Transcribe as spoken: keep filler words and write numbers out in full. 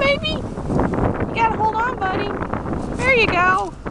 baby. You gotta hold on, buddy. There you go.